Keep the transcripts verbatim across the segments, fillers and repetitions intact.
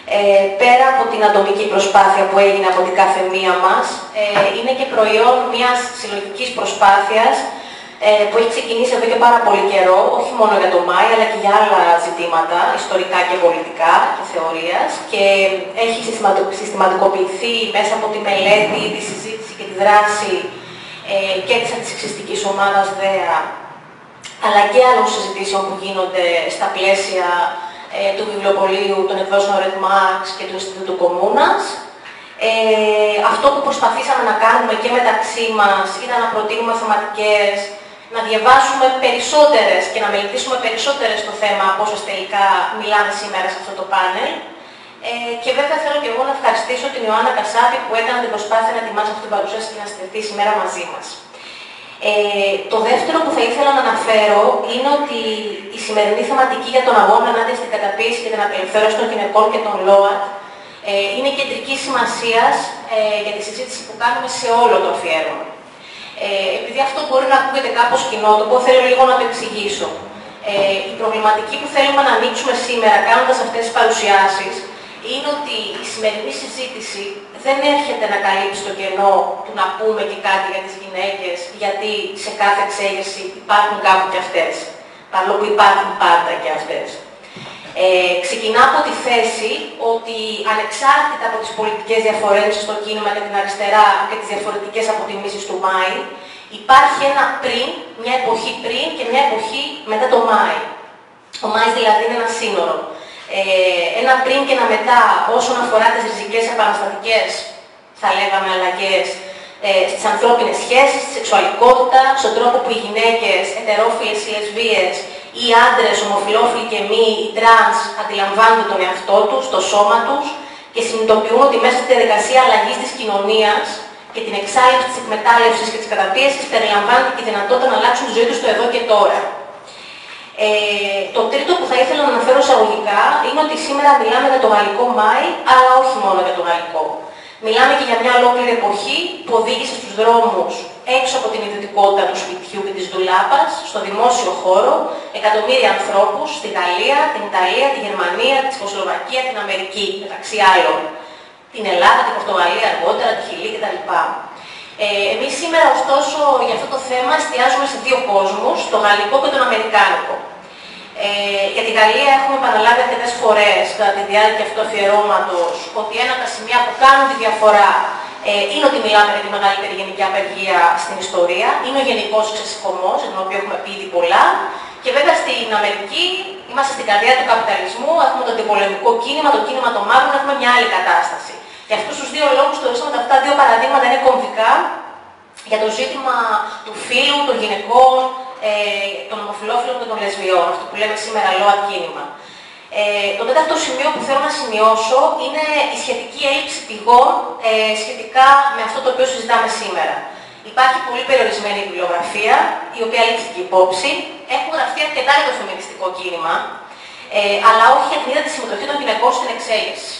ε, πέρα από την ατομική προσπάθεια που έγινε από την κάθε μία μας, ε, είναι και προϊόν μιας συλλογικής προσπάθειας ε, που έχει ξεκινήσει εδώ και πάρα πολύ καιρό, όχι μόνο για το ΜΑΗ, αλλά και για άλλα ζητήματα, ιστορικά και πολιτικά και θεωρίας, και έχει συστηματικοποιηθεί μέσα από τη μελέτη, τη συζήτηση και τη δράση ε, και της αντισεξιστικής ομάδας ΔΕΑ, αλλά και άλλων συζητήσεων που γίνονται στα πλαίσια ε, του βιβλιοπωλείου, των εκδόσεων Red Max και του Ινστιτούτου Κομμούνας. Ε, αυτό που προσπαθήσαμε να κάνουμε και μεταξύ μας ήταν να προτείνουμε θεματικές, να διαβάσουμε περισσότερες και να μελετήσουμε περισσότερες το θέμα από όσες τελικά μιλάμε σήμερα σε αυτό το πάνελ. Ε, και βέβαια θέλω και εγώ να ευχαριστήσω την Ιωάννα Κασάπη που έκανε την προσπάθεια να ετοιμάσει αυτή την παρουσίαση και να στηριχθεί σήμερα μαζί μας. Ε, το δεύτερο που θα ήθελα να αναφέρω είναι ότι η σημερινή θεματική για τον αγώνα ενάντια στην καταπίεση και την απελευθέρωση των γυναικών και των ΛΟΑΤ ε, είναι κεντρική σημασίας ε, για τη συζήτηση που κάνουμε σε όλο το αφιέρωμα. Ε, επειδή αυτό μπορεί να ακούγεται κάπως κοινότοπο, θέλω λίγο να το εξηγήσω. Ε, η προβληματική που θέλουμε να ανοίξουμε σήμερα κάνοντας αυτές τις παρουσιάσεις είναι ότι η σημερινή συζήτηση δεν έρχεται να καλύψει το κενό του να πούμε και κάτι για τις γυναίκες, γιατί σε κάθε εξέγερση υπάρχουν κάπου και αυτές, παρόλο που υπάρχουν πάντα και αυτές. Ε, ξεκινά από τη θέση ότι ανεξάρτητα από τις πολιτικές διαφορές στο κίνημα και την αριστερά και τις διαφορετικές αποτιμήσεις του ΜΑΗ, υπάρχει ένα πριν, μια εποχή πριν και μια εποχή μετά το ΜΑΗ. Ο ΜΑΗ δηλαδή είναι ένα σύνορο. Ε, ένα πριν και ένα μετά όσον αφορά τις ριζικές επαναστατικές, θα λέγαμε, αλλαγές ε, στις ανθρώπινες σχέσεις, στη σεξουαλικότητα, στον τρόπο που οι γυναίκες, ετερόφιλες ή λεσβείες, οι άντρες, ομοφυλόφιλοι και μη, οι τρανς, αντιλαμβάνονται τον εαυτό τους, το σώμα τους και συνειδητοποιούν ότι μέσα στη διαδικασία αλλαγής της κοινωνίας και την εξάλληψη της εκμετάλλευσης και της καταπίεσης περιλαμβάνεται και η δυνατότητα να αλλάξουν τη ζωή τους στο εδώ και τώρα. Ε, το τρίτο που θα ήθελα να αναφέρω εισαγωγικά είναι ότι σήμερα μιλάμε για το γαλλικό ΜΑΗ, αλλά όχι μόνο για το γαλλικό. Μιλάμε και για μια ολόκληρη εποχή που οδήγησε στους δρόμους έξω από την ιδιωτικότητα του σπιτιού και της ντουλάπας, στο δημόσιο χώρο, εκατομμύρια ανθρώπους στη Γαλλία, την Ιταλία, τη Γερμανία, τη Τσεχοσλοβακία, την Αμερική, μεταξύ άλλων. Την Ελλάδα, την Πορτογαλία αργότερα, τη Χιλή κτλ. Ε, εμείς σήμερα, ωστόσο, για αυτό το θέμα εστιάζουμε σε δύο κόσμους, το γαλλικό και τον αμερικάνικο. Ε, για τη Γαλλία έχουμε επαναλάβει αρκετές φορές κατά τη διάρκεια αυτού του αφιερώματος ότι ένα από τα σημεία που κάνουν τη διαφορά ε, είναι ότι μιλάμε για τη μεγαλύτερη γενική απεργία στην ιστορία, είναι ο γενικός ξεσηκωμός, για τον οποίο έχουμε πει ήδη πολλά. Και βέβαια στην Αμερική είμαστε στην καρδιά του καπιταλισμού, έχουμε το αντιπολεμικό κίνημα, το κίνημα των μαύρων, έχουμε μια άλλη κατάσταση. Για αυτούς τους δύο λόγους θεωρήσαμε ότι αυτά τα δύο παραδείγματα είναι κομβικά για το ζήτημα του φύλου, των γυναικών, ε, των ομοφυλόφιλων και των λεσβιών, αυτό που λέμε σήμερα ΛΟΑΤ κίνημα. Ε, το τέταρτο σημείο που θέλω να σημειώσω είναι η σχετική έλλειψη πηγών ε, σχετικά με αυτό το οποίο συζητάμε σήμερα. Υπάρχει πολύ περιορισμένη βιβλιογραφία, η οποία λήφθηκε υπόψη. Έχουν γραφτεί αρκετά για το φεμινιστικό κίνημα, ε, αλλά όχι για την ίδια τη συμμετοχή των γυναικών στην εξέλιξη.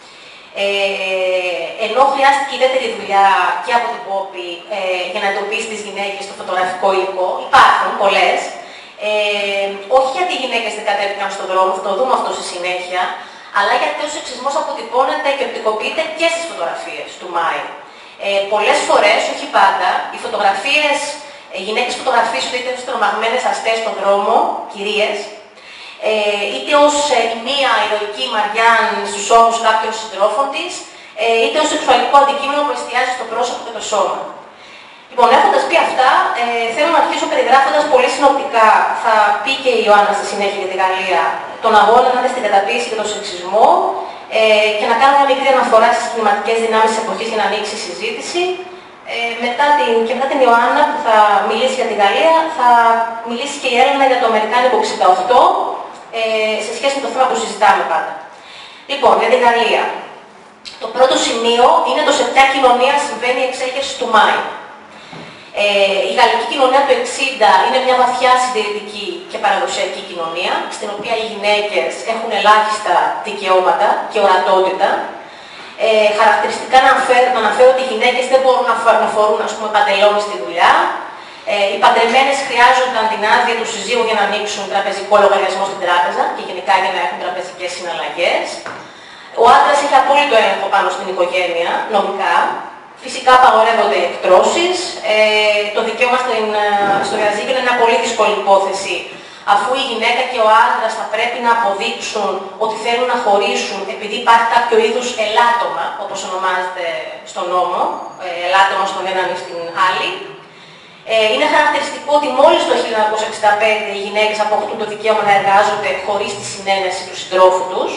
Ε, ενώ χρειάστηκε ιδιαίτερη δουλειά και από την Πόπη ε, για να εντοπίσει τις γυναίκες στο φωτογραφικό υλικό, υπάρχουν πολλές, ε, όχι γιατί οι γυναίκες δεν κατέβηκαν στον δρόμο, θα το δούμε αυτό στη συνέχεια, αλλά γιατί ο σεξισμός αποτυπώνεται και οπτικοποιείται και στις φωτογραφίες του ΜΑΗ. Ε, πολλές φορές, όχι πάντα, οι φωτογραφίες, οι γυναίκες φωτογραφίζονται είτε ως τρομαγμένες αστές στον δρόμο, κυρίες, Ε, είτε ως ε, η μία ηρωική Μαριάν στους ώμους κάποιων συντρόφων της, ε, είτε ως σεξουαλικό αντικείμενο που εστιάζει στο πρόσωπο και το σώμα. Λοιπόν, έχοντας πει αυτά, ε, θέλω να αρχίσω περιγράφοντας πολύ συνοπτικά, θα πει και η Ιωάννα στη συνέχεια για τη Γαλλία, τον αγώνα ενάντια στην καταπίεση και τον σεξισμό, ε, και να κάνω μια μικρή αναφορά στις κλιματικές δυνάμεις της εποχής για να ανοίξει η συζήτηση. Ε, μετά την, και μετά την Ιωάννα που θα μιλήσει για τη Γαλλία, θα μιλήσει και η Έλληνα για το Αμερικάνικο εξήντα οκτώ, ε, σε σχέση με το θέμα που συζητάμε πάντα. Λοιπόν, για τη Γαλλία. Το πρώτο σημείο είναι το σε ποια κοινωνία συμβαίνει η εξέγερση του ΜΑΗ. Ε, η γαλλική κοινωνία του εξήντα είναι μια βαθιά συντηρητική και παραδοσιακή κοινωνία, στην οποία οι γυναίκες έχουν ελάχιστα δικαιώματα και ορατότητα. Ε, χαρακτηριστικά να αναφέρω, να αναφέρω ότι οι γυναίκες δεν μπορούν να, να φορούν, ας πούμε, παντελόνι στη δουλειά. Ε, οι παντρεμένες χρειάζονταν την άδεια του συζύγου για να ανοίξουν τραπεζικό λογαριασμό στην τράπεζα και γενικά για να έχουν τραπεζικές συναλλαγές. Ο άντρας έχει απόλυτο έλεγχο πάνω στην οικογένεια, νομικά. Φυσικά απαγορεύονται οι εκτρώσεις. Ε, το δικαίωμα στην, στο διαζύγιο είναι μια πολύ δύσκολη υπόθεση, αφού η γυναίκα και ο άντρας θα πρέπει να αποδείξουν ότι θέλουν να χωρίσουν επειδή υπάρχει κάποιο είδους ελάττωμα, όπως ονομάζεται στον νόμο, ελάττωμα στον έναν ή στην άλλη. Ε, είναι χαρακτηριστικό ότι μόλις το χίλια εννιακόσια εξήντα πέντε οι γυναίκες αποκτούν το δικαίωμα να εργάζονται χωρίς τη συνένεση του συντρόφου τους.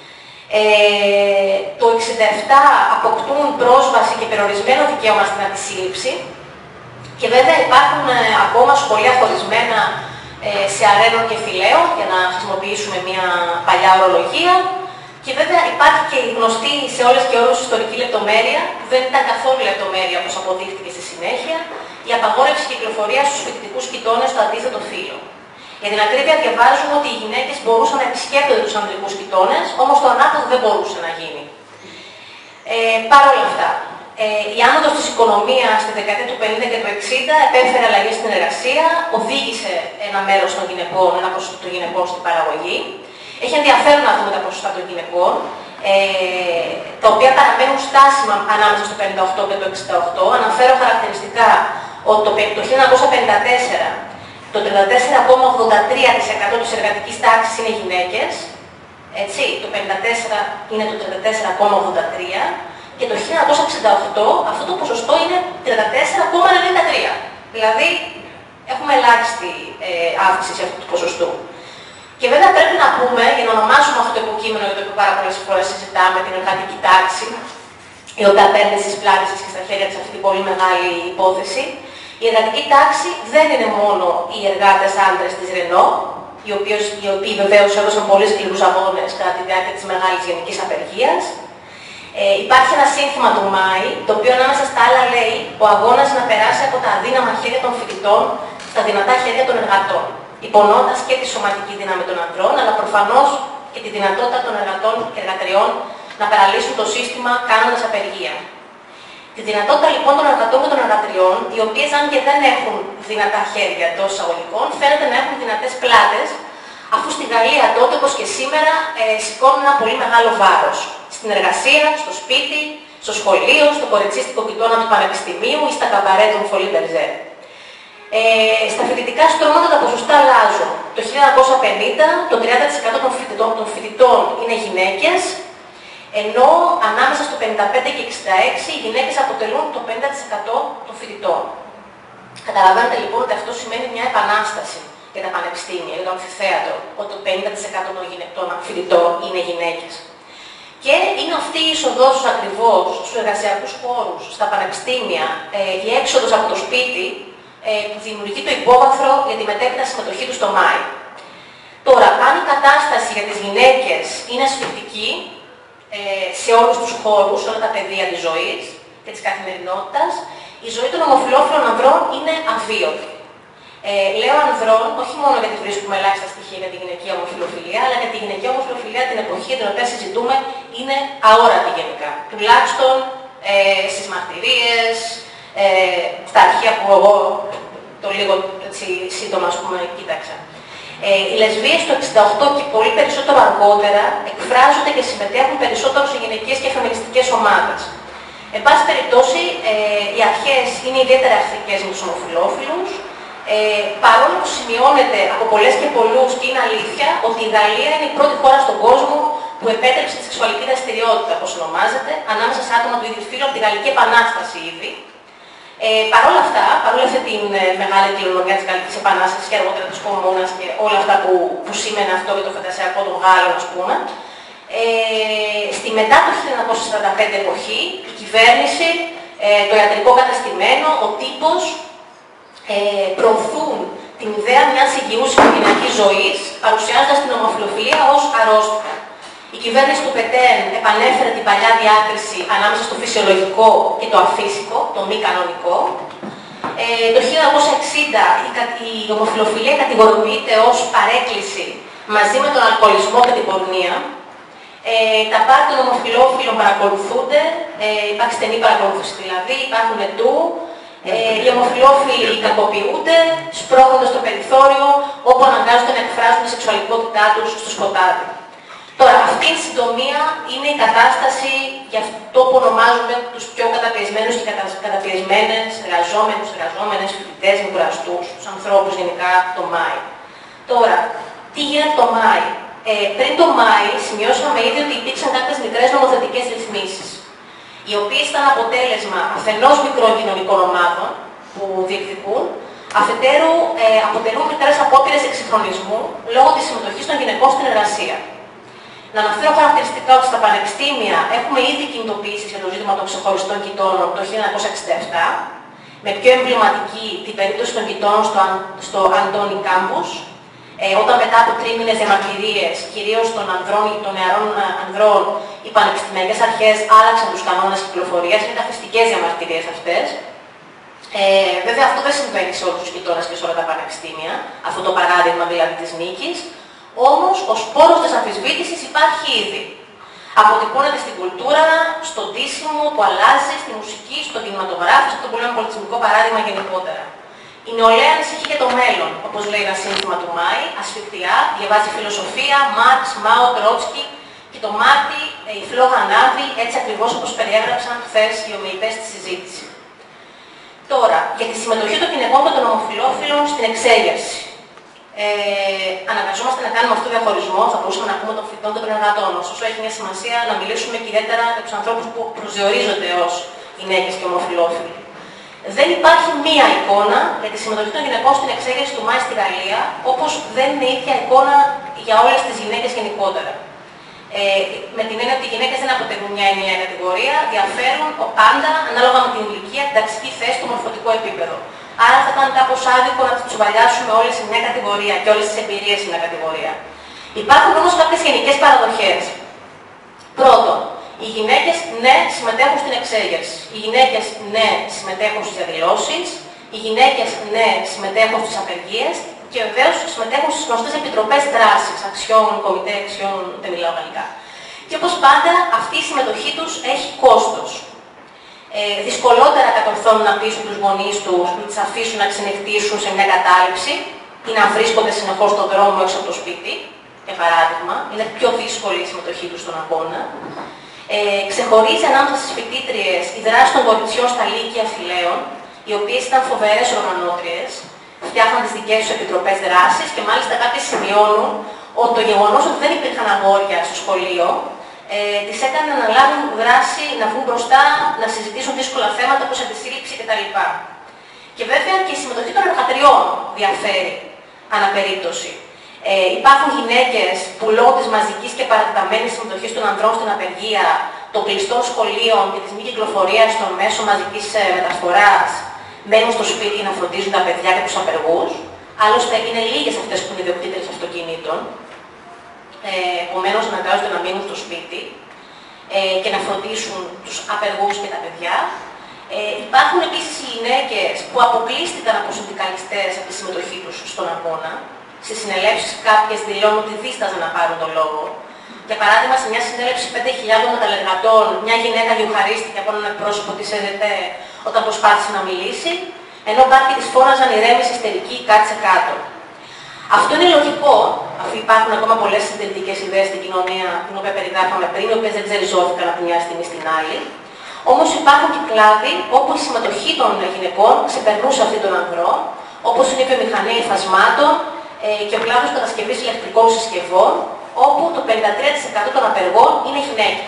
Ε, το εξήντα επτά αποκτούν πρόσβαση και περιορισμένο δικαίωμα στην αντισύλληψη. Και βέβαια υπάρχουν ε, ακόμα σχολεία χωρισμένα ε, σε αρένων και φυλαίων, για να χρησιμοποιήσουμε μια παλιά ορολογία. Και βέβαια υπάρχει και η γνωστή σε όλες και όλους ιστορική λεπτομέρεια, που δεν ήταν καθόλου λεπτομέρεια όπως αποδείχθηκε στη συνέχεια, η απαγόρευση κυκλοφορίας στους φοιτητικούς κοιτώνες στο αντίθετο φύλο. Για την ακρίβεια διαβάζουμε ότι οι γυναίκες μπορούσαν να επισκέπτονται τους ανδρικούς κοιτώνες, όμως το ανάποδο δεν μπορούσε να γίνει. Ε, Παρ' όλα αυτά, ε, η άνοδος της οικονομίας στη δεκαετία του πενήντα και του εξήντα επέφερε αλλαγές στην εργασία, οδήγησε ένα μέρος των γυναικών, ένα ποσοστό των γυναικών στην παραγωγή. Έχει ενδιαφέρον να δούμε τα ποσοστά των γυναικών, ε, τα οποία παραμένουν στάσιμα ανάμεσα στο πενήντα οκτώ και το εξήντα οκτώ. Αναφέρω χαρακτηριστικά ότι το, το χίλια εννιακόσια πενήντα τέσσερα το τριάντα τέσσερα κόμμα ογδόντα τρία τοις εκατό της εργατικής τάξης είναι γυναίκες, έτσι, το πενήντα τέσσερα είναι το τριάντα τέσσερα κόμμα ογδόντα τρία και το χίλια εννιακόσια εξήντα οκτώ αυτό το ποσοστό είναι τριάντα τέσσερα κόμμα ενενήντα τρία. Δηλαδή έχουμε ελάχιστη ε, αύξηση αυτού του ποσοστού. Και βέβαια πρέπει να πούμε, για να ονομάσουμε αυτό το υποκείμενο για το οποίο πάρα πολλές φορές συζητάμε, την εργατική τάξη, η οποία παίρνει στις πλάτες και στα χέρια της αυτή την πολύ μεγάλη υπόθεση. Η εργατική τάξη δεν είναι μόνο οι εργάτες άντρες της Ρενό, οι, οποίοι, οι οποίοι βεβαίως έδωσαν πολύ σκληρούς αγώνες κατά τη διάρκεια της μεγάλης γενικής απεργίας. Ε, υπάρχει ένα σύνθημα του Μάη, το οποίο ανάμεσα στα άλλα λέει ο αγώνας να περάσει από τα αδύναμα χέρια των φοιτητών στα δυνατά χέρια των εργατών, υπονοώντας και τη σωματική δύναμη των ανδρών, αλλά προφανώς και τη δυνατότητα των εργατών και εργατριών να παραλύσουν το σύστημα κάνοντας απεργία. Τη δυνατότητα λοιπόν των εργατών και των εργατριών, οι οποίες αν και δεν έχουν δυνατά χέρια εντός εισαγωγικών, φαίνεται να έχουν δυνατές πλάτες, αφού στη Γαλλία τότε όπως και σήμερα ε, σηκώνουν ένα πολύ μεγάλο βάρος. Στην εργασία, στο σπίτι, στο σχολείο, στο κοριτσίστικο κοιτώνα του Πανεπιστημίου ή στα καμπαρέ των Φολί Μπερζέ. Ε, στα φοιτητικά στρώματα τα ποσοστά αλλάζουν. Το χίλια εννιακόσια πενήντα το τριάντα τοις εκατό των φοιτητών, των φοιτητών είναι γυναίκες, ενώ ανάμεσα στο πενήντα πέντε και εξήντα έξι οι γυναίκες αποτελούν το πενήντα τοις εκατό των φοιτητών. Καταλαβαίνετε λοιπόν ότι αυτό σημαίνει μια επανάσταση για τα πανεπιστήμια, για το αμφιθέατρο, ότι το πενήντα τοις εκατό των φοιτητών είναι γυναίκες. Και είναι αυτή η είσοδος ακριβώς στους εργασιακούς χώρους, στα πανεπιστήμια, ε, η έξοδος από το σπίτι, ε, που δημιουργεί το υπόβαθρο για τη μετέπειτα συμμετοχή του στο Μάη. Τώρα, αν η κατάσταση για τις γυναίκες είναι ασφυκτική ε, σε όλους τους χώρους, σε όλα τα πεδία της ζωής και της καθημερινότητας, η ζωή των ομοφυλόφιλων ανδρών είναι αβίωτη. Ε, λέω ανδρών, όχι μόνο γιατί βρίσκουμε ελάχιστα στοιχεία για τη γυναικεία ομοφυλοφιλία, αλλά γιατί η γυναικεία ομοφυλοφιλία την εποχή την οποία συζητούμε είναι αόρατη γενικά. Τουλάχιστον ε, στις μαρτυρίες, ε, στα αρχεία που εγώ το λίγο έτσι, σύντομα ας πούμε, κοίταξα. Ε, οι λεσβείες το εξήντα οκτώ και πολύ περισσότερο αργότερα εκφράζονται και συμμετέχουν περισσότερο σε γυναικείες και φεμινιστικές ομάδες. Εν πάση περιπτώσει, ε, οι αρχές είναι ιδιαίτερα εχθρικές με τους ομοφυλόφιλους. Ε, παρόλο που σημειώνεται από πολλές και πολλούς και είναι αλήθεια ότι η Γαλλία είναι η πρώτη χώρα στον κόσμο που επέτρεψε τη σεξουαλική δραστηριότητα, όπως ονομάζεται, ανάμεσα σε άτομα του ίδιου φύλου από τη Γαλλική Επανάσταση ήδη. Ε, Παρ' όλα αυτά, παρόλα αυτή τη ε, μεγάλη κληρονομιά της Γαλλικής Επανάστασης και αργότερα της Κομμούνας και όλα αυτά που, που σήμαινε αυτό για το φαντασιακό των Γάλλων, ας πούμε, ε, στη μετά το χίλια εννιακόσια σαράντα πέντε εποχή, η κυβέρνηση, ε, το ιατρικό καταστημένο, ο τύπος, Ε, προωθούν την ιδέα μιας υγιούς οικογενειακής ζωής, παρουσιάζοντας την ομοφυλοφιλία ως αρρώστια. Η κυβέρνηση του Πετέν επανέφερε την παλιά διάκριση ανάμεσα στο φυσιολογικό και το αφύσικο, το μη κανονικό. Ε, το χίλια εννιακόσια εξήντα η, η ομοφυλοφιλία κατηγοροποιείται ως παρέκκληση μαζί με τον αλκοολισμό και την πορνεία. Ε, τα πάρτι των ομοφυλόφιλων παρακολουθούνται, ε, υπάρχει στενή παρακολούθηση δηλαδή, υπάρχουν εντού. Ε, οι ομοφυλόφιλοι κακοποιούνται, σπρώχνοντας το περιθώριο, όπου αναγκάζονται να εκφράζουν τη σεξουαλικότητά τους στο σκοτάδι. Τώρα, αυτή η συντομία είναι η κατάσταση για αυτό που ονομάζουμε τους πιο καταπιεσμένους και καταπιεσμένες εργαζόμενους, εργαζόμενες, φοιτητές, μικραστούς, τους ανθρώπους γενικά το Μάη. Τώρα, τι γίνεται το Μάη. Ε, πριν το Μάη σημειώσαμε ήδη ότι υπήρξαν κάποιες μικρές νομοθετικές ρυθμίσεις, οι οποίες ήταν αποτέλεσμα αφενός μικρών κοινωνικών ομάδων που διεκδικούν, αφετέρου ε, αποτελούν μικρές απόπειρες εξυγχρονισμού λόγω της συμμετοχής των γυναικών στην εργασία. Να αναφέρω χαρακτηριστικά ότι στα πανεπιστήμια έχουμε ήδη κινητοποιήσεις για το ζήτημα των ξεχωριστών κοιτώνων το χίλια εννιακόσια εξήντα επτά, με πιο εμβληματική την περίπτωση των κοιτώνων στο, στο Αντώνι Κάμπους, ε, όταν μετά από τρίμηνες διαμαρτυρίες, κυρίως των, ανδρών, των νεαρών ανδρών, οι πανεπιστημιακές αρχές άλλαξαν τους κανόνες κυκλοφορίας, είναι καθιστικές διαμαρτυρίες αυτές. Ε, βέβαια αυτό δεν συμβαίνει σε όλους τους κοιτώνες και σε όλα τα πανεπιστήμια, αυτό το παράδειγμα δηλαδή της νίκης. Όμως, ο σπόρος της αμφισβήτησης υπάρχει ήδη. Αποτυπώνεται στην κουλτούρα, στον ντύσιμο που αλλάζει, στη μουσική, στον κινηματογράφο, στο που λέμε πολιτισμικό παράδειγμα γενικότερα. Η νεολαία ανησυχεί για το μέλλον, όπως λέει ένα σύνθημα του Μάη, ασφικτιά, διαβάζει φιλοσοφία, Μάρξ, Μάο, Τρότσκι και το Μάρτι η φλόγα ανάβει, έτσι ακριβώς όπως περιέγραψαν χθες οι ομιλητές στη συζήτηση. Τώρα, για τη συμμετοχή των γυναικών και των ομοφυλόφιλων στην εξέγερση. Ε, αναγκαζόμαστε να κάνουμε αυτό το διαχωρισμό, θα μπορούσαμε να πούμε των φοιτητών και των εργατών. Ωστόσο, έχει μια σημασία να μιλήσουμε και ιδιαίτερα για τους ανθρώπους που προσδιορίζονται ως γυναίκες και ομοφυλόφιλοι. Δεν υπάρχει μία εικόνα για τη συμμετοχή των γυναικών στην εξέγερση του Μάη στη Γαλλία, όπως δεν είναι η ίδια εικόνα για όλες τις γυναίκες γενικότερα. Ε, με την έννοια ότι οι γυναίκες δεν αποτελούν μια ενιαία κατηγορία, διαφέρουν πάντα ανάλογα με την ηλικία, την ταξική θέση, το μορφωτικό επίπεδο. Άρα θα ήταν κάπως άδικο να τις τσουβαλιάσουμε όλες σε μια κατηγορία και όλες τις εμπειρίες σε μια κατηγορία. Υπάρχουν όμως κάποιες γενικές παραδοχές. Πρώτον, οι γυναίκες ναι συμμετέχουν στην εξέγερση. Οι γυναίκες ναι συμμετέχουν στις διαδηλώσεις. Οι γυναίκες ναι συμμετέχουν στις απεργίες. Και βεβαίως συμμετέχουν στις γνωστές επιτροπές δράσης, αξιών, κομιτέ αξιών, δεν μιλάω γαλλικά. Και όπως πάντα αυτή η συμμετοχή τους έχει κόστος. Ε, δυσκολότερα κατορθώνουν να πείσουν τους γονείς τους, να τις αφήσουν να ξενυχτήσουν σε μια κατάληψη ή να βρίσκονται συνεχώς στον δρόμο έξω από το σπίτι, για παράδειγμα. Είναι πιο δύσκολη η συμμετοχή τους στον αγώνα. Ε, ξεχωρίζει ανάμεσα στις φοιτήτριες η δράση των κοριτσιών στα λύκεια φυλαίων, οι οποίες ήταν φοβερές οργανώτριες, φτιάχναν τις δικές τους επιτροπές δράσης και μάλιστα κάποιες σημειώνουν ότι το γεγονός ότι δεν υπήρχαν αγόρια στο σχολείο ε, τις έκανε να λάβουν δράση, να βγουν μπροστά, να συζητήσουν δύσκολα θέματα όπως αντισύλληψη κτλ. Και βέβαια και η συμμετοχή των εργατριών διαφέρει αναπερίπτωση. Ε, υπάρχουν γυναίκες που λόγω της μαζικής και παρατεταμένης συμμετοχής των ανδρών στην απεργία, των κλειστών σχολείων και της μη κυκλοφορίας των μέσων μαζικής ε, μεταφοράς, μένουν στο σπίτι να φροντίζουν τα παιδιά και τους απεργούς. Άλλωστε είναι λίγες αυτές που είναι ιδιοκτήτρες αυτοκινήτων. Ε, Επομένως αναγκάζονται να μείνουν στο σπίτι ε, και να φροντίσουν τους απεργούς και τα παιδιά. Ε, υπάρχουν επίσης οι γυναίκες που αποκλείστηκαν από συνδικαλιστές από τη συμμετοχή τους στον αγώνα. Στις συνελεύσεις κάποιες δηλώνουν ότι δίσταζαν να πάρουν τον λόγο. Για παράδειγμα, σε μια συνέλευση πέντε χιλιάδων μεταλλεργατών, μια γυναίκα γιουχαρίστηκε από έναν εκπρόσωπο της ΕΔΕΤΕ όταν προσπάθησε να μιλήσει, ενώ κάποιοι της φώναζαν ηρέμησε, ιστερική, κάτσε κάτω. Αυτό είναι λογικό, αφού υπάρχουν ακόμα πολλές συντηρητικές ιδέες στην κοινωνία, την οποία περιγράφαμε πριν, οι οποίες δεν ξεριζώθηκαν από μια στιγμή στην άλλη. Όμως υπάρχουν και κλάδοι όπου η συμμετοχή των γυναικών ξεπερνούσε αυτή των ανδρών, όπως είναι η βιομηχανία υφασμάτων ε, και ο κλάδος κατασκευής ηλεκτρικών συσκευών, όπου το πενήντα τρία τοις εκατό των απεργών είναι γυναίκες.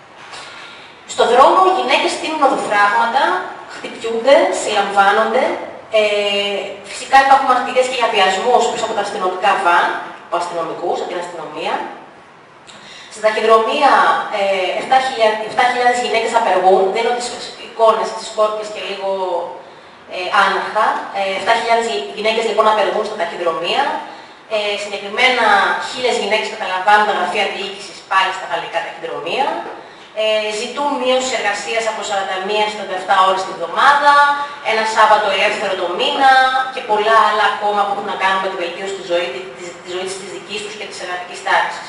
Στον δρόμο οι γυναίκες στείλουν οδοφράγματα, χτυπιούνται, συλλαμβάνονται. Ε, φυσικά υπάρχουν μαρτυρίες και για βιασμούς πίσω από τα αστυνομικά βαν, από αστυνομικούς, από την αστυνομία. Στα ταχυδρομεία ε, επτά χιλιάδες γυναίκες απεργούν, δίνω τις εικόνες, τις κόρπες και λίγο ε, άναρχα. Ε, επτά χιλιάδες γυναίκες λοιπόν απεργούν στα ταχυδρομεία. Ε, συγκεκριμένα χίλιες γυναίκες καταλαμβάνουν τα γραφεία διοίκησης πάλι στα γαλλικά ταχυδρομεία. Ε, ζητούν μείωση εργασίας από σαράντα μία στις τριάντα επτά ώρες την εβδομάδα, ένα Σάββατο ελεύθερο το μήνα και πολλά άλλα ακόμα που έχουν να κάνουν με τη βελτίωση της ζωής της, της, ζωής της δικής τους και της εργατικής τάξης.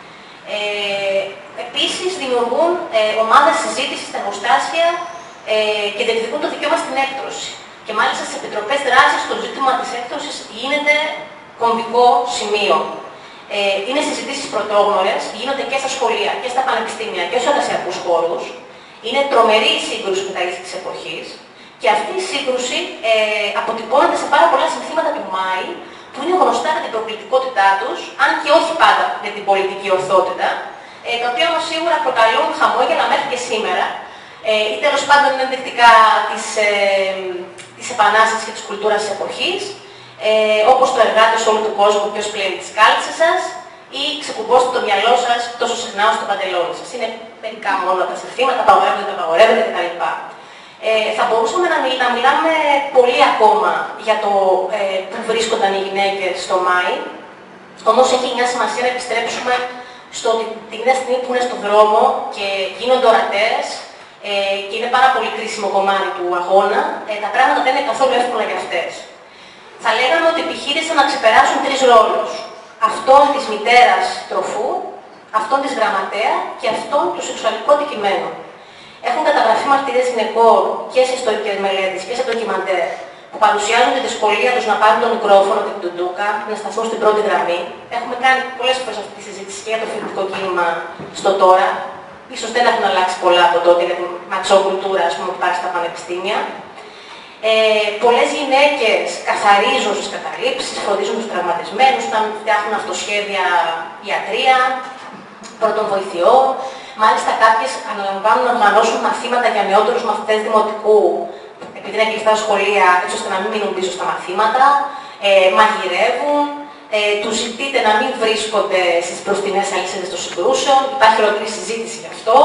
Ε, επίσης δημιουργούν ε, ομάδες συζήτησης στα εργοστάσια ε, και διεκδικούν το δικαίωμα στην έκτρωση. Και μάλιστα στις επιτροπές δράσης το ζήτημα της έκτρωσης γίνεται κομβικό σημείο. Ε, είναι συζητήσεις πρωτόγνωρες, γίνονται και στα σχολεία και στα πανεπιστήμια και στους εργασιακούς χώρους. Είναι τρομερή η σύγκρουση με τα ήθη της εποχής και αυτή η σύγκρουση ε, αποτυπώνεται σε πάρα πολλά συνθήματα του Μάη που είναι γνωστά για την προκλητικότητά τους, αν και όχι πάντα για την πολιτική ορθότητα, ε, τα οποία όμως σίγουρα προκαλούν χαμόγελα μέχρι και σήμερα, ε, ή τέλος πάντων είναι ενδεικτικά της, ε, της επανάστασης και της κουλτούρας της εποχής, ε, όπως το εργάτες όλου του κόσμου ποιος πλένει τις κάλτσες σας, ή ξεκουμπώστε το μυαλό σας τόσο συχνά όσο το παντελόνι σας. Είναι μερικά μόνο τα συνθήματα, απαγορεύονται, απαγορεύονται κτλ. Ε, θα μπορούσαμε να, μιλ, να μιλάμε πολύ ακόμα για το ε, που βρίσκονταν οι γυναίκες στο Μάη, όμως έχει μια σημασία να επιστρέψουμε στο ότι την ίδια στιγμή που είναι στον δρόμο και γίνονται ορατές ε, και είναι πάρα πολύ κρίσιμο κομμάτι του αγώνα, ε, τα πράγματα δεν είναι καθόλου εύκολα για αυτές. Θα λέγαμε ότι επιχείρησαν να ξεπεράσουν τρεις ρόλους. Αυτόν της μητέρας τροφού, αυτόν της γραμματέα και αυτόν του σεξουαλικού αντικειμένου. Έχουν καταγραφεί μαρτυρίες γυναικών και σε ιστορικές μελέτες και σε ντοκιμαντέρ που παρουσιάζουν τη δυσκολία τους να πάρουν το μικρόφωνο και την τουντούκα, να σταθούν στην πρώτη γραμμή. Έχουμε κάνει πολλές φορές αυτή τη συζήτηση και για το φοιτητικό κίνημα στο τώρα. Ίσως δεν έχουν αλλάξει πολλά από τότε για την ματσοκουλτούρα που υπάρχει στα πανεπιστήμια. Ε, πολλές γυναίκες καθαρίζουν στις καταλήψεις, φροντίζουν τους τραυματισμένους, φτιάχνουν αυτοσχέδια ιατρία, πρώτων βοηθειών. Μάλιστα κάποιες αναλαμβάνουν να οργανώσουν μαθήματα για νεότερους μαθητές δημοτικού, επειδή είναι κλειστά σχολεία, έτσι ώστε να μην μείνουν πίσω στα μαθήματα, ε, μαγειρεύουν, ε, τους ζητείτε να μην βρίσκονται στις μπροστινές αλυσίδες των συγκρούσεων, υπάρχει ολόκληρη συζήτηση γι' αυτό.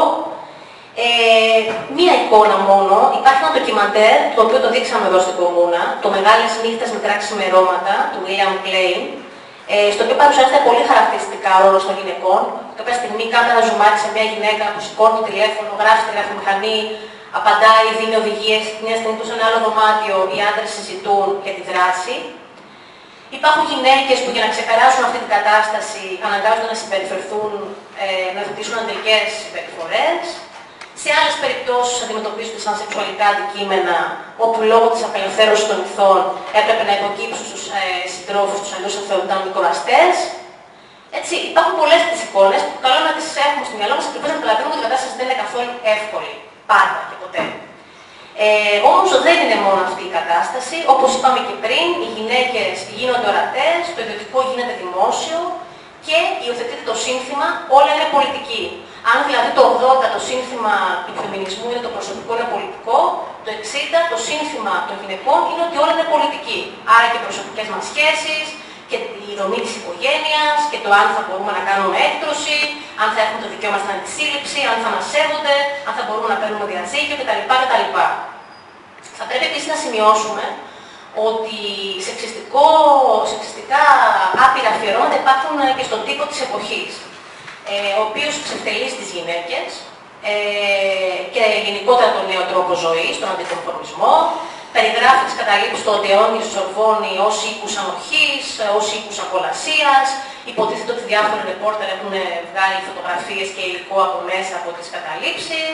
Ε, μία εικόνα μόνο, υπάρχει ένα ντοκιμαντέρ, το οποίο το δείξαμε εδώ στην Κομμούνα, το «Μεγάλες νύχτες μικρά ξημερώματα» του William Klein, ε, στο οποίο παρουσιάζεται πολύ χαρακτηριστικά ο ρόλος των γυναικών. Κάποια στιγμή κάμερα ζουμάρει σε μια γυναίκα που σηκώνει το τηλέφωνο, γράφει στη γραφομηχανή, απαντάει, δίνει οδηγίες, μια στιγμή που σε ένα άλλο δωμάτιο οι άντρες συζητούν για τη δράση. Υπάρχουν γυναίκες που για να ξεπεράσουν αυτή την κατάσταση αναγκάζονται να συμπεριφερθούν, ε, να θετήσουν αντρικές συμπεριφορές. Σε άλλες περιπτώσεις αντιμετωπίζονται σαν σεξουαλικά αντικείμενα, όπου λόγω της απελευθέρωσης των ηθών έπρεπε να υποκύψουν στους ε, συντρόφους τους, αλλιώς θα θεωρούνταν μικροαστές. Έτσι, υπάρχουν πολλές τις εικόνες που καλό να τις έχουμε στο μυαλό μας και πρέπει να καταλαβαίνουμε ότι η κατάσταση δεν είναι καθόλου εύκολη. Πάντα και ποτέ. Ε, όμως δεν είναι μόνο αυτή η κατάσταση. Όπως είπαμε και πριν, οι γυναίκες γίνονται ορατές, το ιδιωτικό γίνεται δημόσιο και υιοθετείται το σύνθημα όλα είναι πολιτική. Αν δηλαδή το ογδόντα το σύνθημα του φεμινισμού είναι το προσωπικό είναι πολιτικό, το εξήντα το σύνθημα των γυναικών είναι ότι όλα είναι πολιτική. Άρα και οι προσωπικές μας σχέσεις, και η δομή της οικογένειας, και το αν θα μπορούμε να κάνουμε έκτρωση, αν θα έχουμε το δικαίωμα στην αντισύλληψη, αν θα μας σέβονται, αν θα μπορούμε να παίρνουμε διαζύγιο κτλ. κτλ. Θα πρέπει επίσης να σημειώσουμε ότι σεξιστικό, σεξιστικά άπειρα αφιερώματα υπάρχουν και στον τύπο της εποχής, ε, ο οποίος ξεφτελίζει τις γυναίκες ε, και γενικότερα τον νέο τρόπο ζωής, τον αντικονφορμισμό, περιγράφει τις καταλήψεις του Οντεόνι του Σορβόνη ως οίκους ανοχής, ως οίκους ακολασίας. Υποτίθεται ότι διάφοροι ρεπόρτερ έχουν βγάλει φωτογραφίες και υλικό από μέσα από τις καταλήψεις.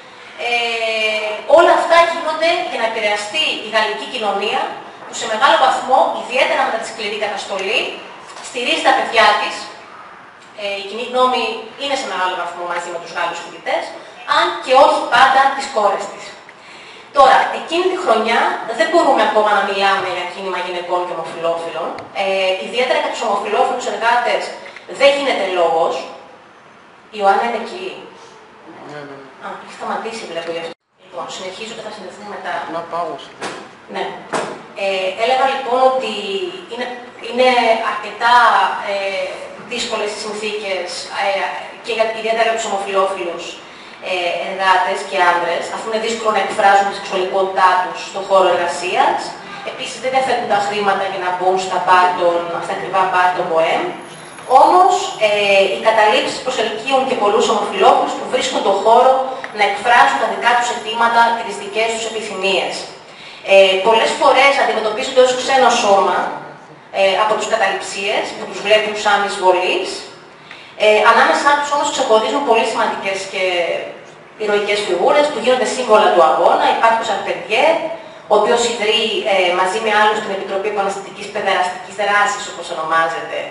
Ε, όλα αυτά γίνονται για να επηρεαστεί η γαλλική κοινωνία, που σε μεγάλο βαθμό, ιδιαίτερα μετά τη σκληρή καταστολή, στηρίζει τα παιδιά της. Ε, η κοινή γνώμη είναι σε μεγάλο βαθμό μαζί με τους Γάλλους φοιτητές, αν και όχι πάντα τις κόρες της. Τώρα, εκείνη τη χρονιά δεν μπορούμε ακόμα να μιλάμε για κίνημα γυναικών και ομοφυλόφιλων. Ε, ιδιαίτερα για τους ομοφυλόφιλους εργάτες δεν γίνεται λόγος. Η Ιωάννα είναι εκεί. Ναι, ναι. Α, έχει σταματήσει βλέπω γι' αυτό. Λοιπόν, συνεχίζω και θα συνδεθούμε μετά. Να πάω. Ναι. Ε, έλεγα λοιπόν ότι είναι, είναι αρκετά ε, δύσκολες οι συνθήκες, ε, και για, ιδιαίτερα για τους ομοφυλόφιλους ε, εργάτες και άντρες, αφού είναι δύσκολο να εκφράζουν τη σεξουαλικότητά τους στον χώρο εργασίας. Επίσης δεν διαθέτουν τα χρήματα για να μπουν στα, πάρτον, στα ακριβά μπαρ των ΠΟΕΜ. Όμως ε, οι καταλήψεις προσελκύουν και πολλούς ομοφυλόφιλους που βρίσκουν τον χώρο να εκφράσουν τα δικά τους αιτήματα και τις δικές τους επιθυμίες. Ε, πολλές φορές αντιμετωπίζονται ως ξένο σώμα ε, από τους καταληψίες που τους βλέπουν σαν εισβολείς. Ε, ανάμεσά τους όμως ξεχωρίζουν πολύ σημαντικές και ηρωικές φιγούρες που γίνονται σύμβολα του αγώνα. Υπάρχει ο Σαρπεντιέ, ο οποίος ιδρύει ε, μαζί με άλλους την Επιτροπή Επαναστατικής Παιδεραστικής Δράσης, όπως ονομάζεται,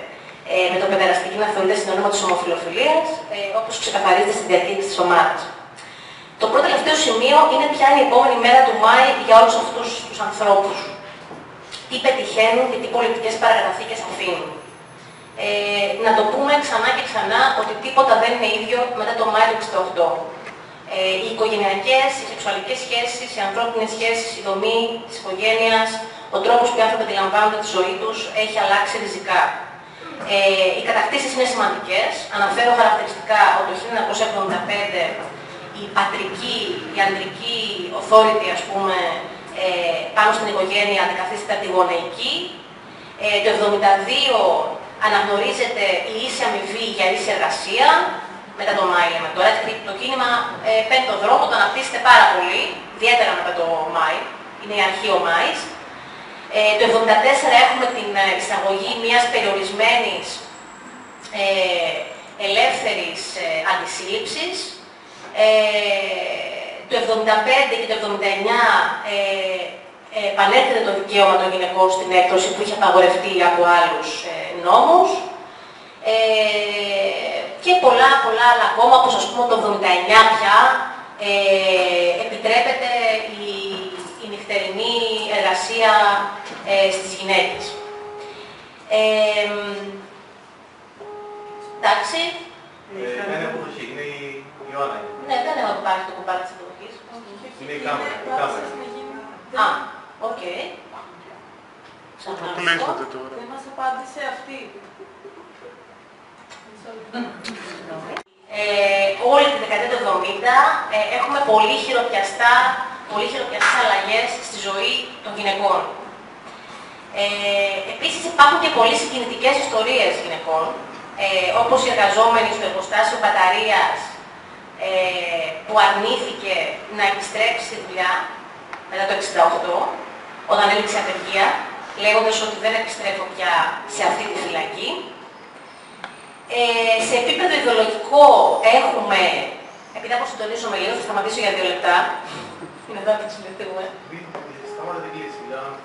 ε, με το παιδεραστική να θεωρείται συνώνυμο της ομοφυλοφιλίας, ε, όπως ξεκαθαρίζεται στην διακήρυξη της ομάδας. Το πρώτο τελευταίο σημείο είναι ποια είναι η επόμενη μέρα του Μάη για όλους αυτούς τους ανθρώπους. Τι πετυχαίνουν και τι πολιτικές παρακαταθήκες αφήνουν. Ε, να το πούμε ξανά και ξανά ότι τίποτα δεν είναι ίδιο μετά το Μάη του εξήντα οκτώ. Ε, οι οικογενειακές, οι σεξουαλικές σχέσεις, οι ανθρώπινες σχέσεις, η δομή της οικογένειας, ο τρόπος που οι άνθρωποι αντιλαμβάνονται τη ζωή τους έχει αλλάξει ριζικά. Ε, οι κατακτήσεις είναι σημαντικές. Αναφέρω χαρακτηριστικά ότι το χίλια εννιακόσια εβδομήντα πέντε η πατρική, η ανδρική authority, ας πούμε, ε, πάνω στην οικογένεια αντικαθίσταται από τη γονεϊκή. Ε, το εβδομήντα δύο αναγνωρίζεται η ίση αμοιβή για ίση εργασία. Μετά το Μάη λέμε τώρα, το κίνημα ε, παίρνει τον δρόμο, το αναπτύσσεται πάρα πολύ, ιδιαίτερα μετά το Μάη, είναι η αρχή ο Μάης. Ε, το εβδομήντα τέσσερα έχουμε την εισαγωγή μιας περιορισμένης ε, ελεύθερης ε, αντισύλληψης. Ε, το εβδομήντα πέντε και το εβδομήντα εννιά ε, ε, επανέρχεται το δικαίωμα των γυναικών στην έκτωση που είχε απαγορευτεί από άλλους ε, νόμους. Ε, και πολλά πολλά άλλα ακόμα, όπως ας πούμε το εβδομήντα εννιά πια ε, επιτρέπεται η, η νυχτερινή εργασία ε, στις γυναίκες. Ε, εντάξει. Εμένα που έχει, είναι η Ιωάννα. Ναι, δεν έχω πάρει το κουμπάρι της εποχής. Είναι η κάμερα. Α, οκ. Προτιμήσατε τώρα. Δεν μας απάντησε αυτή. Ε, όλη τη δεκαετία του εβδομήντα ε, έχουμε πολύ χειροπιαστά, πολύ χειροπιαστές αλλαγές στη ζωή των γυναικών. Ε, επίσης υπάρχουν και πολύ συγκινητικές ιστορίες γυναικών, ε, όπως οι εργαζόμενοι στο εργοστάσιο μπαταρίας ε, που αρνήθηκε να επιστρέψει στη δουλειά μετά το εξήντα οκτώ, όταν έληξε απεργία, λέγοντας ότι δεν επιστρέφω πια σε αυτή τη φυλακή. Ε, σε επίπεδο ιδεολογικό έχουμε, επειδή από συντονίζομαι λίγο, θα σταματήσω για δύο λεπτά. Είναι εδώ να συζητήσουμε. Σταμάτα την κλίση,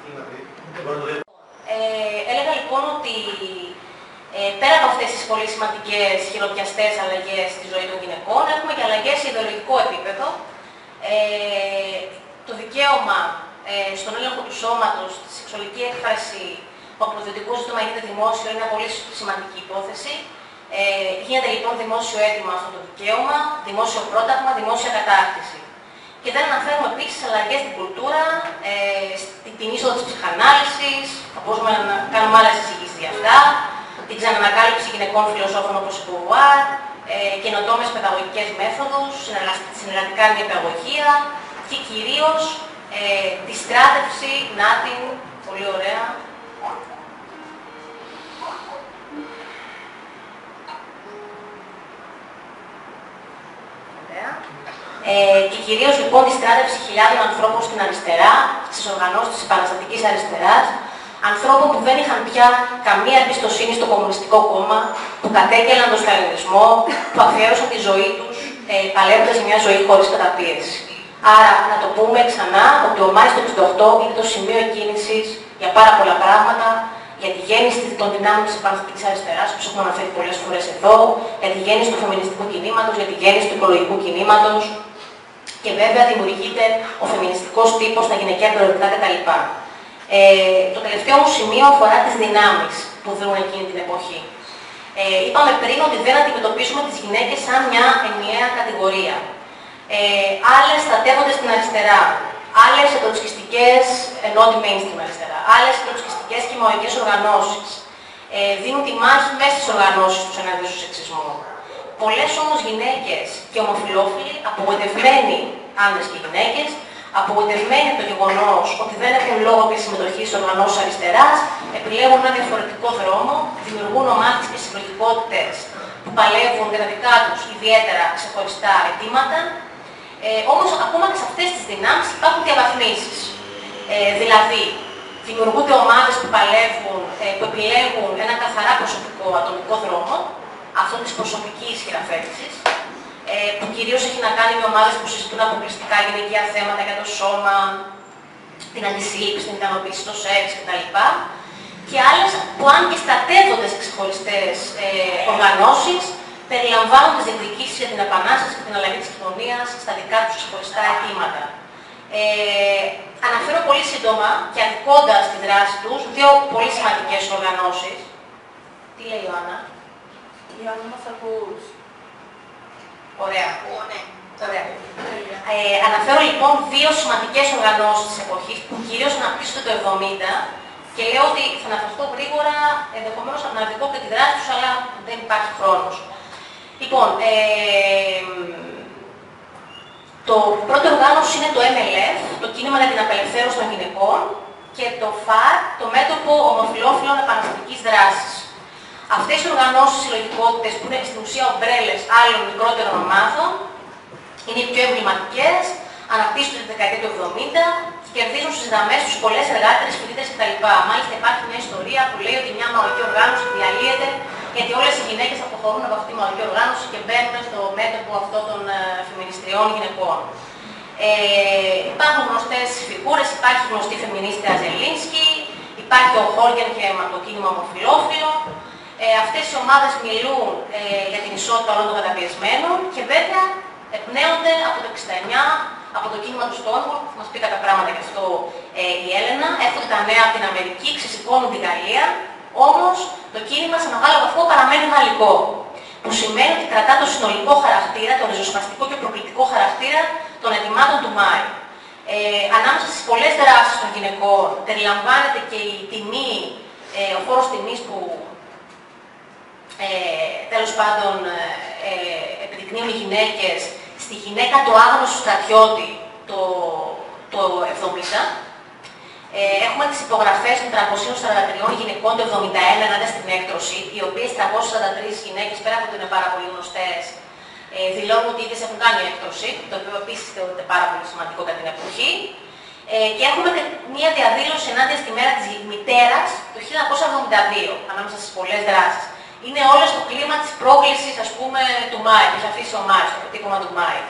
ε, έλεγα λοιπόν ότι ε, πέρα από αυτές τις πολύ σημαντικές χειροπιαστές αλλαγές στη ζωή των γυναικών, έχουμε και αλλαγές σε ιδεολογικό επίπεδο. Ε, το δικαίωμα ε, στον έλεγχο του σώματος, τη σεξουαλική έκφραση, ο αποδοτικό ζήτημα γίνεται δημόσιο, είναι μια πολύ σημαντική υπόθεση. Ε, γίνεται λοιπόν δημόσιο αίτημα αυτό το δικαίωμα, δημόσιο πρόταγμα, δημόσια κατάρτιση. Και δεν αναφέρουμε επίσης αλλαγές στην κουλτούρα, ε, στην είσοδο της ψυχανάλυσης, θα μπορούμε να κάνουμε άλλες εισηγήσεις για αυτά, την ξανανακάλυψη γυναικών φιλοσόφων όπως η Beauvoir, ε, καινοτόμες παιδαγωγικές μέθοδους, συνεργατικά νηπιαγωγεία και κυρίως ε, τη στράτευση, να την, πολύ ωραία, Ε, και κυρίως λοιπόν τη στράτευση χιλιάδων ανθρώπων στην αριστερά, στις οργανώσεις της επαναστατικής αριστεράς, ανθρώπων που δεν είχαν πια καμία εμπιστοσύνη στο Κομμουνιστικό Κόμμα, που κατέγγελαν τον σταλινισμό, που αφιέρωσαν τη ζωή τους ε, παλεύοντας για μια ζωή χωρίς καταπίεση. Άρα, να το πούμε ξανά, ότι ο Μάης του εξήντα οκτώ είναι το σημείο εκκίνησης για πάρα πολλά πράγματα, για τη γέννηση των δυνάμεων της επαναστατικής αριστεράς, που έχουμε αναφέρει πολλές φορές εδώ, για τη γέννηση του φεμινιστικού κινήματος, για τη γέννηση του οικολογικού κινήματος. Και βέβαια δημιουργείται ο φεμινιστικός τύπος, τα γυναικεία περιοδικά κτλ. Ε, το τελευταίο μου σημείο αφορά τις δυνάμεις που δρούν εκείνη την εποχή. Ε, είπαμε πριν ότι δεν αντιμετωπίζουμε τις γυναίκες σαν μια ενιαία κατηγορία. Ε, άλλες στρατεύονται στην αριστερά, άλλες ετροτσκιστικές, ενώ τη mainstream αριστερά, άλλες ετροτσκιστικές και μαοικές οργανώσεις. Ε, δίνουν τη μάχη μέσα στις οργανώσεις τους εναντίον του σεξισμού. Πολλές όμως γυναίκες και ομοφυλόφιλοι, απογοητευμένοι άνδρες και γυναίκες, απογοητευμένοι από το γεγονός ότι δεν έχουν λόγο για συμμετοχή στις οργανώσεις αριστεράς, επιλέγουν ένα διαφορετικό δρόμο, δημιουργούν ομάδες και συλλογικότητες που παλεύουν για τα δικά τους ιδιαίτερα ξεχωριστά αιτήματα. Ε, όμως ακόμα και σε αυτές τις δυνάμεις υπάρχουν διαβαθμίσεις. Ε, δηλαδή, δημιουργούνται ομάδες που παλεύουν, ε, που επιλέγουν ένα καθαρά προσωπικό ατομικό δρόμο, αυτό της προσωπικής χειραφέτησης, ε, που κυρίως έχει να κάνει με ομάδες που συζητούν αποκλειστικά γυναικεία θέματα για το σώμα, την αντισύλληψη, την ικανοποίηση, το σεξ κτλ. και άλλες που αν και στρατεύονται σε ξεχωριστές ε, οργανώσεις, περιλαμβάνουν τις διεκδικήσεις για την επανάσταση και την αλλαγή της κοινωνίας στα δικά τους ξεχωριστά αιτήματα. Ε, αναφέρω πολύ σύντομα και αδικώντας τη δράση τους δύο πολύ σημαντικές οργανώσεις. Τι λέει η Ιωάννα? Η Ιωάννα μας ακούς. Ωραία. Ναι. Ωραία. Ε, αναφέρω λοιπόν δύο σημαντικές οργανώσεις της εποχής που κυρίως αναπτύσσονται το εβδομήντα και λέω ότι θα αναφερθώ γρήγορα, ενδεχομένως να δω και τη δράση τους, αλλά δεν υπάρχει χρόνος. Λοιπόν, ε, το πρώτο οργάνωση είναι το εμ ελ εφ, το Κίνημα για την Απελευθέρωση των Γυναικών, και το ΦΑΡ, το Μέτωπο Ομοφυλόφιλων Επαναστατικής Δράσης. Αυτές οι οργανώσεις συλλογικότητες, που είναι στην ουσία ομπρέλες άλλων μικρότερων ομάδων, είναι οι πιο εμβληματικές, αναπτύσσονται τη δεκαετία του εβδομήντα και κερδίζουν στις γραμμές τους πολλές εργάτερες, φοιτητές κτλ. Μάλιστα υπάρχει μια ιστορία που λέει ότι μια μαωρική οργάνωση διαλύεται γιατί όλες οι γυναίκες αποχωρούν από αυτή τη μαωρική οργάνωση και μπαίνουν στο μέτωπο αυτών των ε, φεμινιστριών γυναικών. Ε, υπάρχουν γνωστές φιγούρες, υπάρχει γνωστή φεμινίστρια Ζελίνσκι, υπάρχει ο Χόργεν και το κίνημα ομοφυλόφιλο. Ε, αυτές οι ομάδες μιλούν ε, για την ισότητα όλων των καταπιεσμένων και βέβαια εμπνέονται από το εξήντα εννιά, από το κίνημα του Stonewall, που θα μας πει κάποια πράγματα γι' αυτό ε, η Έλενα. Έρχονται τα νέα από την Αμερική, ξεσηκώνουν την Γαλλία, όμως το κίνημα σε μεγάλο βαθμό παραμένει γαλλικό. Που σημαίνει ότι κρατά το συνολικό χαρακτήρα, το ριζοσπαστικό και προκλητικό χαρακτήρα των ετοιμάτων του Μάη. Ε, ανάμεσα στις πολλές δράσεις των γυναικών περιλαμβάνεται και η τιμή, ε, ο φόρος τιμής που ε, τέλος πάντων ε, επιδεικνύουν οι γυναίκες στη γυναίκα του άγνωστου στρατιώτη το, το εβδομήντα. Ε, έχουμε τις υπογραφές των τριακοσίων σαράντα τριών γυναικών το εβδομήντα ένα ενάντια στην έκτρωση, οι οποίες τριακόσιες σαράντα τρεις γυναίκες, πέρα από ότι είναι πάρα πολύ γνωστές, ε, δηλώνουν ότι ήδη έχουν κάνει έκτρωση, το οποίο επίσης θεωρείται πάρα πολύ σημαντικό κατά την εποχή. Ε, και έχουμε και μία διαδήλωση ενάντια στη μέρα της μητέρας το χίλια εννιακόσια εβδομήντα δύο, ανάμεσα στις πολλές δράσεις. Είναι όλες στο κλίμα της πρόκλησης, ας πούμε, του Μάη, που έχει αφήσει ο Μάη, στο αποτύπωμα του Μάη.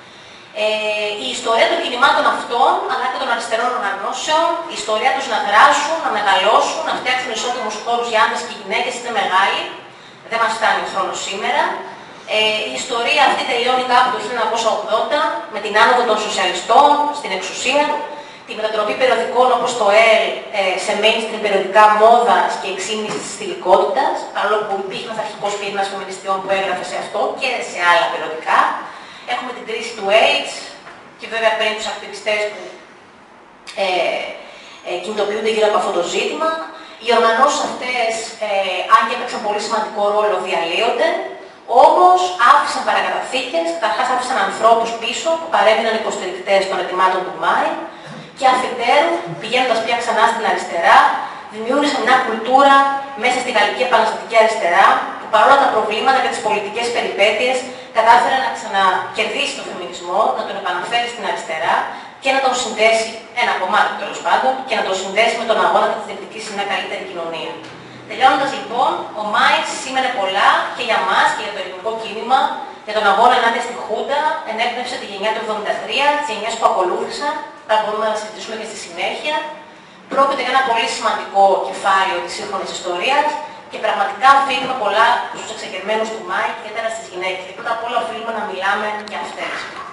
Ε, η ιστορία των κινημάτων αυτών, αλλά και των αριστερών οργανώσεων, η ιστορία τους να δράσουν, να μεγαλώσουν, να φτιάξουν ισότιμους χώρους για άντρες και γυναίκες είναι μεγάλη. Δεν μας φτάνει ο χρόνος σήμερα. Ε, η ιστορία αυτή τελειώνει κάπου το χίλια εννιακόσια ογδόντα με την άνοδο των σοσιαλιστών στην εξουσία, τη μετατροπή περιοδικών όπως το ΕΛ ε, σε mainstream περιοδικά μόδας και εξήμνησης της θηλυκότητας, παρόλο που υπήρχε ένας αρχικός πύρινας φεμινιστιών που έγραφε σε αυτό και σε άλλα περιοδικά. Έχουμε την κρίση του AIDS και βέβαια πριν τους ακτιβιστές που ε, ε, κινητοποιούνται γύρω από αυτό το ζήτημα. Οι οργανώσεις αυτές, ε, αν και έπαιξαν πολύ σημαντικό ρόλο, διαλύονται, όμως άφησαν παρακαταθήκες, καταρχάς άφησαν ανθρώπους πίσω που παρέμειναν υποστηρικτές των ετοιμάτων του Μάη και αφετέρου, πηγαίνοντας πια ξανά στην αριστερά, δημιούργησαν μια κουλτούρα μέσα στη γαλλική επαναστατική αριστερά που παρόλα τα προβλήματα και τις πολιτικές περιπέτειες κατάφερε να ξανακερδίσει τον φεμινισμό, να τον επαναφέρει στην αριστερά και να τον συνδέσει, ένα κομμάτι τέλος πάντων, και να τον συνδέσει με τον αγώνα για τη διεκδικήση σε μια καλύτερη κοινωνία. Τελειώνοντας λοιπόν, ο Μάης σήμαινε πολλά και για μας και για το ελληνικό κίνημα, για τον αγώνα ενάντια στη Χούντα, ενέπνευσε τη γενιά του εβδομήντα τρία, τις γενιές που ακολούθησαν, τα μπορούμε να συζητήσουμε και στη συνέχεια. Πρόκειται για ένα πολύ σημαντικό κεφάλαιο της σύγχρονης ιστορίας και πραγματικά οφείλουμε πολλά στους εξεγερμένους του Μάη και ιδιαίτερα στις γυναίκες. Και πρώτα απ' όλα οφείλουμε να μιλάμε για αυτές.